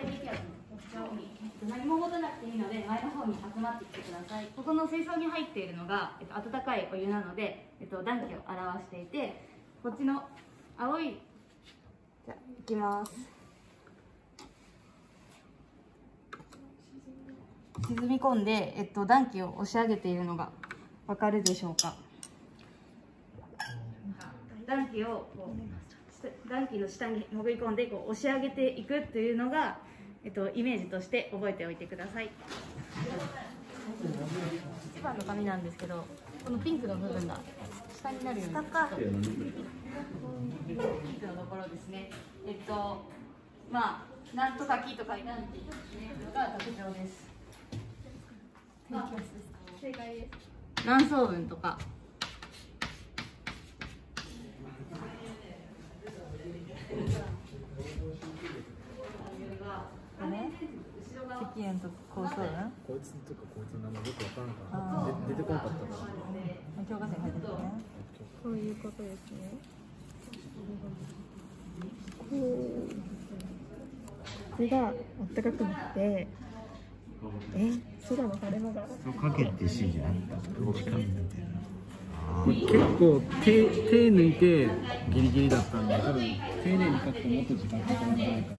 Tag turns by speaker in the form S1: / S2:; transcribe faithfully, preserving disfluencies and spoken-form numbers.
S1: 低気圧の特徴に何も持たなくていいので前の方に集まってきてください。ここの水槽に入っているのが、えっと、温かいお湯なので、えっと、暖気を表していて、こっちの青い、じゃあいきます。沈み込んで、えっと、暖気を押し上げているのがわかるでしょうか。暖気をこう暖気の下に潜り込んでこう押し上げていくというのが、えっと、イメージとして覚えておいてください。一番の紙なんですけど、このピンクの部分が下になるように下かピンクのところですね。えっとまあなんとか木と書いてあるのが特徴です。正解です。南宋雲とか。
S2: 石燕と高層雲。
S3: こいつとかこいつの名前よくわからんから、出てこなかったから。
S2: 教科書に入ってるね。
S4: こういうことですね。こう。これがあったかくなって。え、空の晴れ間が。
S3: かけて C じゃない。結構手手抜いてギリギリだったんで、多分丁寧に書くともっと時間かかるんじゃないか。